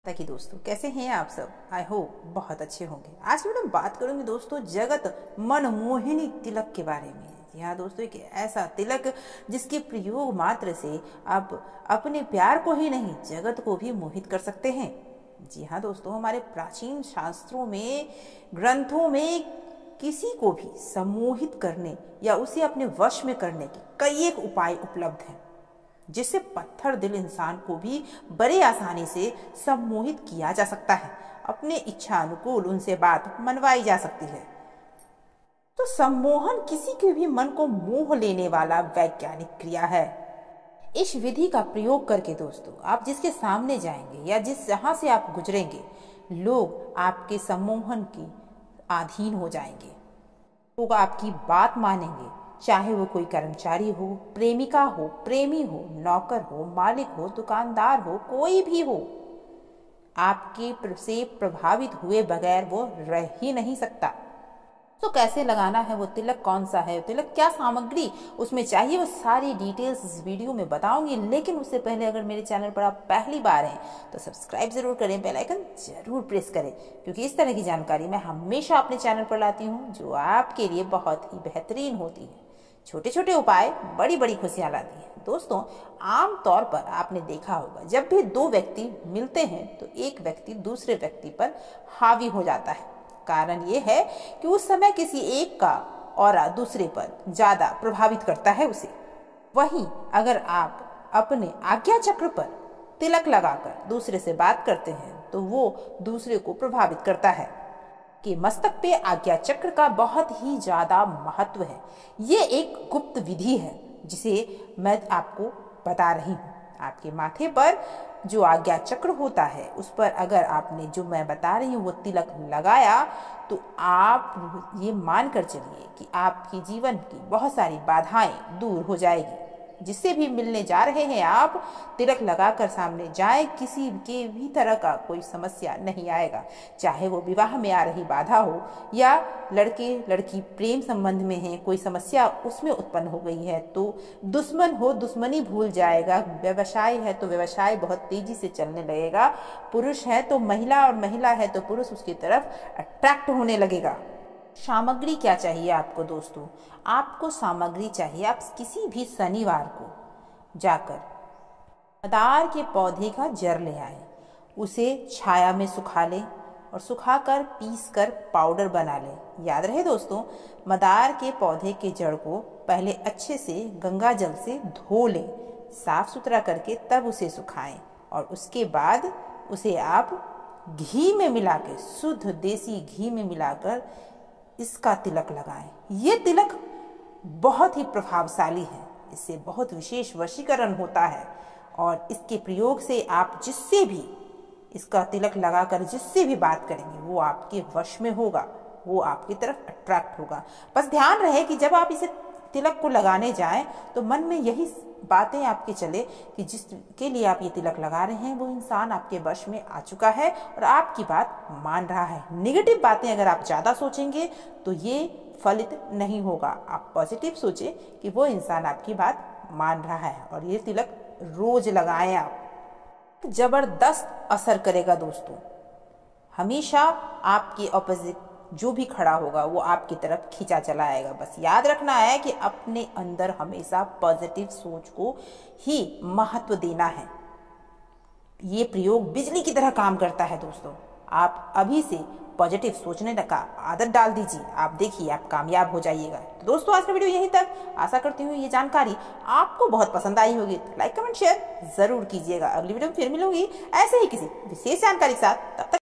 ताकि दोस्तों कैसे हैं आप सब। आई होप बहुत अच्छे होंगे। आज की वीडियो में बात करूंगी दोस्तों जगत मनमोहिनी तिलक के बारे में। जी हाँ दोस्तों, एक ऐसा तिलक जिसके प्रयोग मात्र से आप अपने प्यार को ही नहीं जगत को भी मोहित कर सकते हैं। जी हाँ दोस्तों, हमारे प्राचीन शास्त्रों में ग्रंथों में किसी को भी सम्मोहित करने या उसे अपने वश में करने के कई एक उपाय उपलब्ध हैं, जिससे पत्थर दिल इंसान को भी बड़े आसानी से सम्मोहित किया जा सकता है। अपने इच्छा अनुकूल उनसे बात मनवाई जा सकती है। तो सम्मोहन किसी के भी मन को मोह लेने वाला वैज्ञानिक क्रिया है। इस विधि का प्रयोग करके दोस्तों आप जिसके सामने जाएंगे या जहां से आप गुजरेंगे, लोग आपके सम्मोहन के अधीन हो जाएंगे। लोग आपकी बात मानेंगे, चाहे वो कोई कर्मचारी हो, प्रेमिका हो, प्रेमी हो, नौकर हो, मालिक हो, दुकानदार हो, कोई भी हो। आपके से प्रभावित हुए बगैर वो रह ही नहीं सकता। तो कैसे लगाना है वो तिलक, कौन सा है तिलक, क्या सामग्री उसमें चाहिए, वो सारी डिटेल्स इस वीडियो में बताऊंगी। लेकिन उससे पहले अगर मेरे चैनल पर आप पहली बार हैं तो सब्सक्राइब जरूर करें, बेल आइकन जरूर प्रेस करें, क्योंकि इस तरह की जानकारी मैं हमेशा अपने चैनल पर लाती हूँ जो आपके लिए बहुत ही बेहतरीन होती है। छोटे छोटे उपाय बड़ी बड़ी खुशियां लाती हैं। दोस्तों, आम तौर पर आपने देखा होगा जब भी दो व्यक्ति मिलते हैं तो एक व्यक्ति दूसरे व्यक्ति पर हावी हो जाता है। कारण ये है कि उस समय किसी एक का ऑरा दूसरे पर ज्यादा प्रभावित करता है उसे। वहीं अगर आप अपने आज्ञा चक्र पर तिलक लगाकर दूसरे से बात करते हैं तो वो दूसरे को प्रभावित करता है। कि मस्तक पे आज्ञा चक्र का बहुत ही ज्यादा महत्व है। ये एक गुप्त विधि है जिसे मैं आपको बता रही हूँ। आपके माथे पर जो आज्ञा चक्र होता है उस पर अगर आपने जो मैं बता रही हूँ वो तिलक लगाया तो आप ये मान कर चलिए कि आपके जीवन की बहुत सारी बाधाएं दूर हो जाएगी। जिससे भी मिलने जा रहे हैं आप तिलक लगाकर सामने जाए, किसी के भी तरह का कोई समस्या नहीं आएगा। चाहे वो विवाह में आ रही बाधा हो या लड़के लड़की प्रेम संबंध में है, कोई समस्या उसमें उत्पन्न हो गई है तो दुश्मन हो दुश्मनी भूल जाएगा। व्यवसाय है तो व्यवसाय बहुत तेजी से चलने लगेगा। पुरुष है तो महिला और महिला है तो पुरुष उसकी तरफ अट्रैक्ट होने लगेगा। सामग्री क्या चाहिए आपको दोस्तों? आपको सामग्री चाहिए, आप किसी भी शनिवार को जाकर मदार के पौधे का जड़ ले आए, उसे छाया में सुखा लें और सुखाकर पीस कर पाउडर बना लें। याद रहे दोस्तों, मदार के पौधे के जड़ को पहले अच्छे से गंगा जल से धो लें, साफ सुथरा करके तब उसे सुखाएं और उसके बाद उसे आप घी में मिलाकर, शुद्ध देसी घी में मिलाकर इसका तिलक लगाएं। ये तिलक बहुत ही प्रभावशाली है, इससे बहुत विशेष वशीकरण होता है और इसके प्रयोग से आप जिससे भी इसका तिलक लगाकर जिससे भी बात करेंगे वो आपके वश में होगा, वो आपकी तरफ अट्रैक्ट होगा। बस ध्यान रहे कि जब आप इसे तिलक को लगाने जाएं तो मन में यही बातें आपके चले कि जिसके लिए आप ये तिलक लगा रहे हैं वो इंसान आपके वश में आ चुका है और आपकी बात मान रहा है। नेगेटिव बातें अगर आप ज्यादा सोचेंगे तो ये फलित नहीं होगा। आप पॉजिटिव सोचें कि वो इंसान आपकी बात मान रहा है और ये तिलक रोज लगाएं। आप जबरदस्त असर करेगा दोस्तों। हमेशा आपके ऑपोजिट जो भी खड़ा होगा वो आपकी तरफ खींचा चला आएगा। बस याद रखना है कि अपने अंदर हमेशा पॉजिटिव सोच को ही महत्व देना है। ये प्रयोग बिजली की तरह काम करता है दोस्तों। आप अभी से पॉजिटिव सोचने का आदत डाल दीजिए, आप देखिए आप कामयाब हो जाइएगा। तो दोस्तों आज का वीडियो यहीं तक। आशा करती हूँ ये जानकारी आपको बहुत पसंद आई होगी। तो लाइक कमेंट शेयर जरूर कीजिएगा। अगली वीडियो में फिर मिलूंगी ऐसे ही किसी विशेष जानकारी के साथ। तब तक